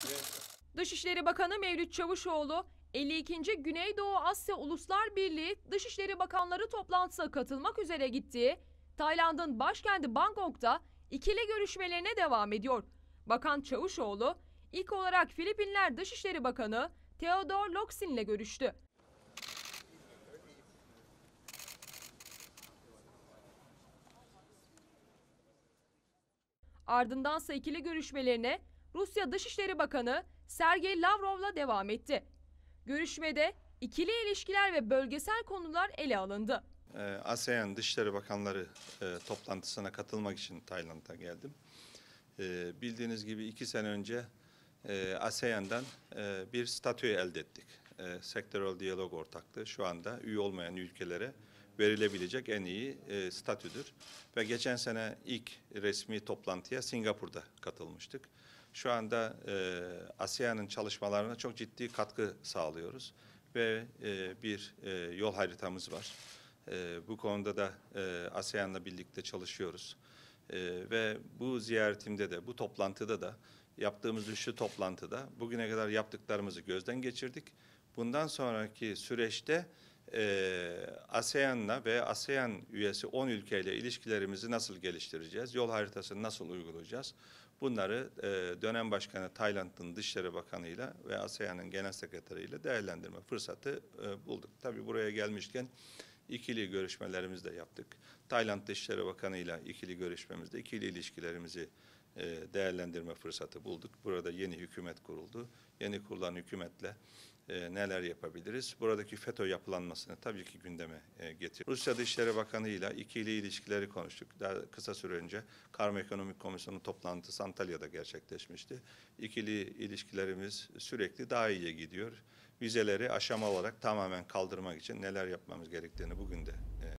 Dışişleri Bakanı Mevlüt Çavuşoğlu, 52. Güneydoğu Asya Uluslar Birliği Dışişleri Bakanları toplantısına katılmak üzere gittiği Tayland'ın başkenti Bangkok'ta ikili görüşmelerine devam ediyor. Bakan Çavuşoğlu, ilk olarak Filipinler Dışişleri Bakanı Theodore Locsin ile görüştü. Ardındansa ikili görüşmelerine Rusya Dışişleri Bakanı Sergey Lavrov'la devam etti. Görüşmede ikili ilişkiler ve bölgesel konular ele alındı. ASEAN Dışişleri Bakanları toplantısına katılmak için Tayland'a geldim. Bildiğiniz gibi 2 sene önce ASEAN'dan bir statü elde ettik. Sektörel diyalog ortaklığı şu anda üye olmayan ülkelere verilebilecek en iyi statüdür. Ve geçen sene ilk resmi toplantıya Singapur'da katılmıştık. Şu anda ASEAN'ın çalışmalarına çok ciddi katkı sağlıyoruz ve bir yol haritamız var. Bu konuda da ASEAN'la birlikte çalışıyoruz. Ve bu ziyaretimde de, bu toplantıda da, yaptığımız üçlü toplantıda bugüne kadar yaptıklarımızı gözden geçirdik. Bundan sonraki süreçte ASEAN'la ve ASEAN üyesi 10 ülkeyle ilişkilerimizi nasıl geliştireceğiz, yol haritasını nasıl uygulayacağız? Bunları dönem başkanı Tayland'ın Dışişleri Bakanı'yla ve ASEAN'ın Genel Sekreteriyle değerlendirme fırsatı bulduk. Tabii buraya gelmişken ikili görüşmelerimizi de yaptık. Tayland Dışişleri Bakanı'yla ikili görüşmemizde ikili ilişkilerimizi değerlendirme fırsatı bulduk. Burada yeni hükümet kuruldu. Yeni kurulan hükümetle neler yapabiliriz? Buradaki FETÖ yapılanmasını tabii ki gündeme getirdik. Rusya Dışişleri Bakanı'yla ikili ilişkileri konuştuk. Daha kısa süre önce Karma Ekonomik Komisyonu toplantısı Antalya'da gerçekleşmişti. İkili ilişkilerimiz sürekli daha iyiye gidiyor. Vizeleri aşama olarak tamamen kaldırmak için neler yapmamız gerektiğini bugün de